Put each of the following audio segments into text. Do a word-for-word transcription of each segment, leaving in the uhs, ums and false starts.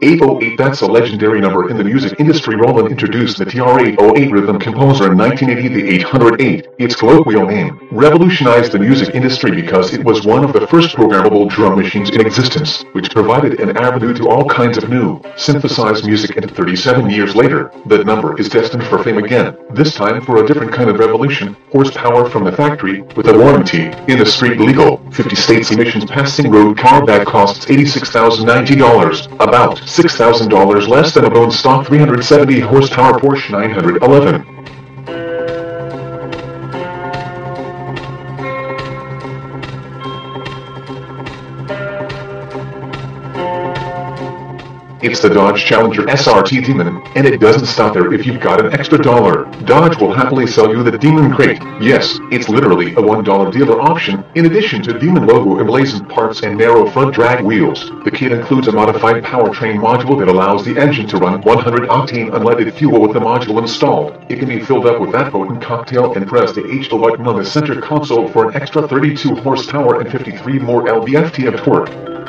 eight oh eight. That's a legendary number in the music industry. Roland introduced the T R eight oh eight rhythm composer in nineteen eighty. The eight oh eight, its colloquial name, revolutionized the music industry because it was one of the first programmable drum machines in existence, which provided an avenue to all kinds of new, synthesized music. And thirty-seven years later, that number is destined for fame again, this time for a different kind of revolution: horsepower from the factory, with a warranty, in the street legal, fifty states emissions passing road car that costs eighty-six thousand ninety dollars, about six thousand dollars less than a bone stock three hundred seventy horsepower Porsche nine eleven. It's the Dodge Challenger S R T Demon, and it doesn't stop there. If you've got an extra dollar, Dodge will happily sell you the Demon Crate. Yes, it's literally a one dollar dealer option. In addition to Demon logo emblazoned parts and narrow front drag wheels, the kit includes a modified powertrain module that allows the engine to run one hundred octane unleaded fuel with the module installed. It can be filled up with that potent cocktail and press the H O button on the center console for an extra thirty-two horsepower and fifty-three more lb-ft of torque.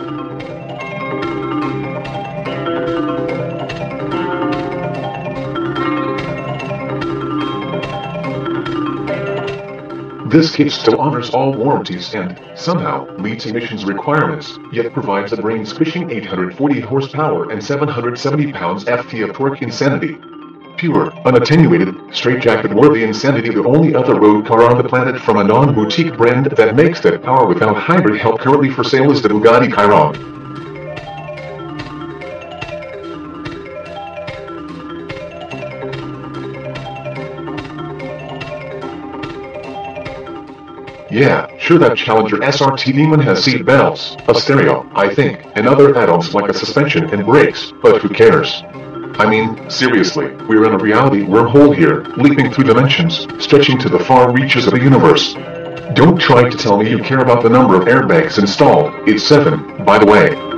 This kit still honors all warranties and, somehow, meets emissions requirements, yet provides a brain-squishing eight hundred forty horsepower and seven hundred seventy pounds-ft of torque. Insanity. Pure, unattenuated, straitjacket-worthy insanity. The only other road car on the planet from a non-boutique brand that makes that power without hybrid help currently for sale is the Bugatti Chiron. Yeah, sure, that Challenger S R T Demon has seat belts, a stereo, I think, and other add-ons like a suspension and brakes, but who cares? I mean, seriously, we're in a reality wormhole here, leaping through dimensions, stretching to the far reaches of the universe. Don't try to tell me you care about the number of airbags installed. It's seven, by the way.